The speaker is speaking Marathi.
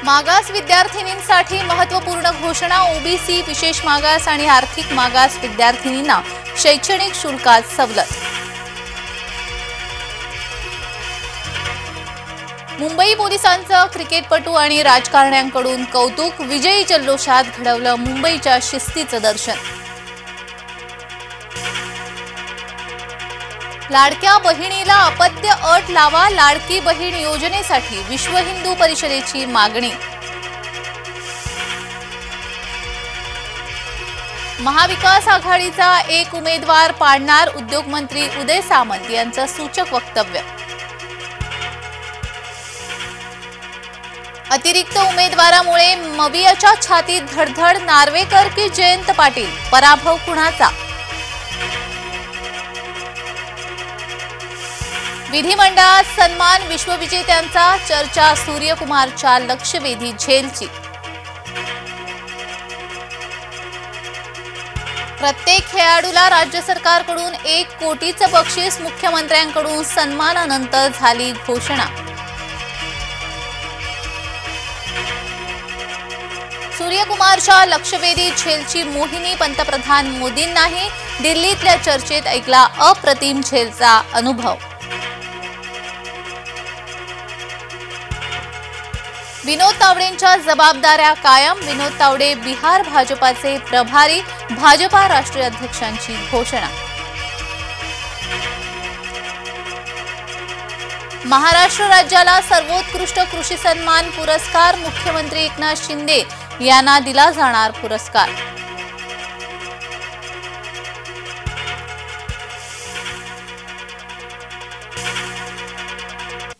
मागास विद्यार्थिनींसाठी महत्त्वपूर्ण घोषणा। ओबीसी, विशेष मागास आणि आर्थिक मागास विद्यार्थिनींना शैक्षणिक शुल्कात सवलत। मुंबई पोलिसांचं क्रिकेटपटू आणि राजकारण्यांकडून कौतुक। विजयी जल्लोषात घडवलं मुंबईच्या शिस्तीचं दर्शन। लाडक्या बहिणीला अपत्य अट लावा। लाडकी बहीण योजनेसाठी विश्व हिंदू परिषदेची मागणी। महाविकास आघाडीचा एक उमेदवार पाडणार। उद्योगमंत्री उदय सामंत यांचं सूचक वक्तव्य। अतिरिक्त उमेदवारामुळे मवियाच्या छातीत धडधड। नार्वेकर की जयंत पाटील, पराभव कुणाचा? विधिमंडळात सन्मान विश्वविजेत्यांचा। चर्चा सूर्यकुमारच्या लक्षवेधी झेलची। प्रत्येक खेळाडूला राज्य सरकारकडून 1 कोटीचं बक्षीस। मुख्यमंत्र्यांकडून सन्मानानंतर झाली घोषणा। सूर्यकुमारच्या लक्षवेधी झेलची मोहिनी। पंतप्रधान मोदींनाही दिल्लीतल्या चर्चेत ऐकला अप्रतिम झेलचा अनुभव। विनोद तावडेंच्या जबाबदाऱ्या कायम। विनोद तावडे बिहार भाजपाचे प्रभारी। भाजपा राष्ट्रीय अध्यक्षांची घोषणा। महाराष्ट्र राज्याला सर्वोत्कृष्ट कृषी सन्मान पुरस्कार। मुख्यमंत्री एकनाथ शिंदे यांना दिला जाणार पुरस्कार।